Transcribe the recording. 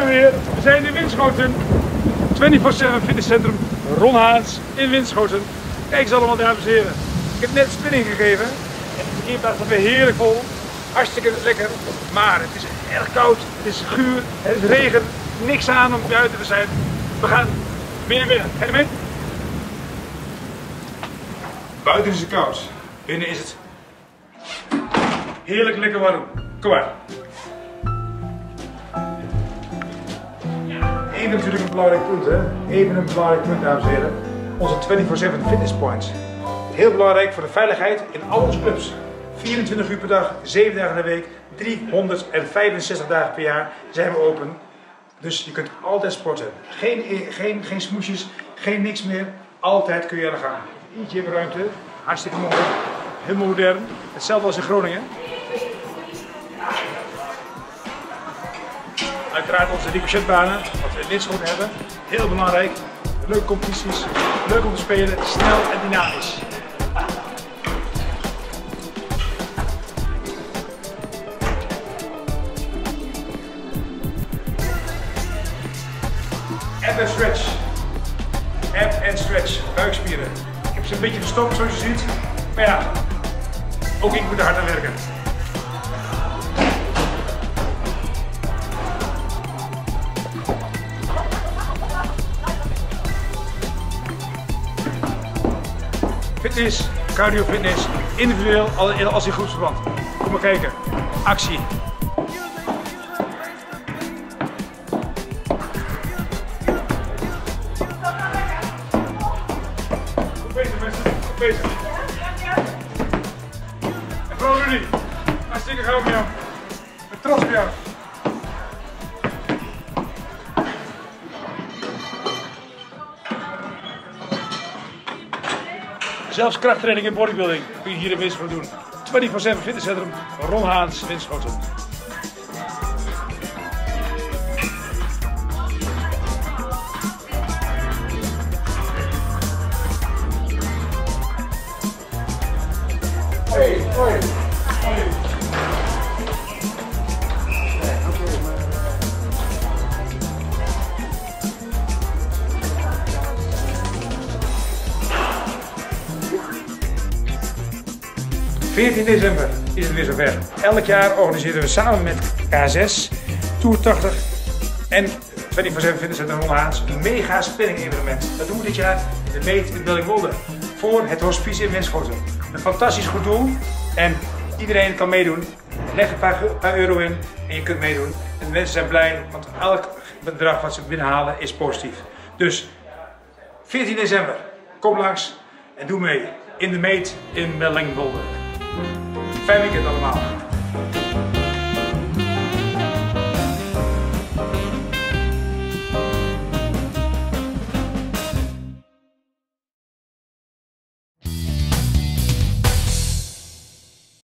zijn we weer. We zijn in Winschoten. 24/7 fitnesscentrum Ron Haans in Winschoten. Kijk eens allemaal, dames en heren. Ik heb net spinning gegeven. En de parkeerplaats staat weer heerlijk vol. Hartstikke lekker. Maar het is erg koud. Het is guur. Het is regen. Niks aan om buiten te zijn. We gaan binnen. Ga je mee? Buiten is het koud. Binnen is het heerlijk lekker warm. Kom maar. Even natuurlijk een belangrijk punt, hè? Even een belangrijk punt, dames en heren. Onze 24/7 fitness points. Heel belangrijk voor de veiligheid in al onze clubs. 24 uur per dag, 7 dagen in de week, 365 dagen per jaar zijn we open. Dus je kunt altijd sporten. Geen smoesjes, geen niks meer. Altijd kun je aan de gang. Eentje ruimte, hartstikke mooi. Helemaal modern. Hetzelfde als in Groningen. Uiteraard onze ricochetbanen, wat we in Winschoten hebben. Heel belangrijk. Leuke competities, leuk om te spelen, snel en dynamisch. Ab en stretch. Ab en stretch, buikspieren. Ik heb ze een beetje verstopt zoals je ziet. Maar ja, ook ik moet er hard aan werken. Fitness, cardio fitness, individueel als in groepsverband. Kom maar kijken. Actie. Goed bezig mensen, goed bezig. En vooral Rudy, hartstikke gauw met jou. Ik ben trots op jou. Zelfs krachttraining en bodybuilding kun je hier in Winschoten doen. 24/7 fitnesscentrum Ron Haans, Winschoten. Hey, hoi. 14 december is het weer zover. Elk jaar organiseren we samen met K6, Tour 80 en 24/7 Fitnesscentrum Ron Haans een mega spinning evenement. Dat doen we dit jaar in de meet in Bellingwolde voor het hospice in Winschoten. Een fantastisch goed doel en iedereen kan meedoen. Leg een paar euro in en je kunt meedoen. En de mensen zijn blij, want elk bedrag wat ze binnenhalen is positief. Dus 14 december, kom langs en doe mee in de meet in Bellingwolde. Fijn weekend allemaal.